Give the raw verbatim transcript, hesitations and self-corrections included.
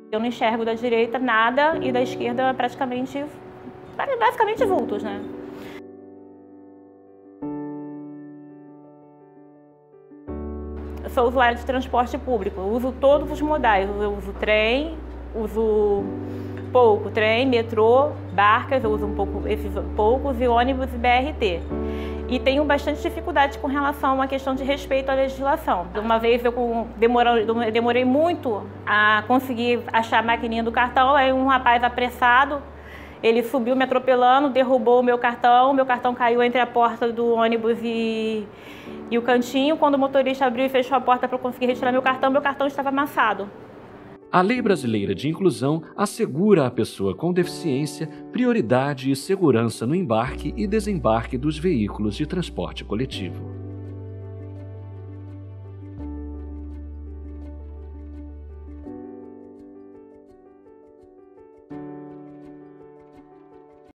Eu não enxergo da direita nada e da esquerda praticamente, basicamente vultos, né? Eu sou usuária de transporte público, eu uso todos os modais, eu uso trem, uso pouco trem, metrô, barcas, eu uso um pouco, esses poucos, e ônibus e B R T. E tenho bastante dificuldade com relação à questão de respeito à legislação. Uma vez eu demorei, demorei muito a conseguir achar a maquininha do cartão, aí um rapaz apressado, ele subiu me atropelando, derrubou o meu cartão, meu cartão caiu entre a porta do ônibus e, e o cantinho. Quando o motorista abriu e fechou a porta para eu conseguir retirar meu cartão, meu cartão estava amassado. A Lei Brasileira de Inclusão assegura à pessoa com deficiência prioridade e segurança no embarque e desembarque dos veículos de transporte coletivo.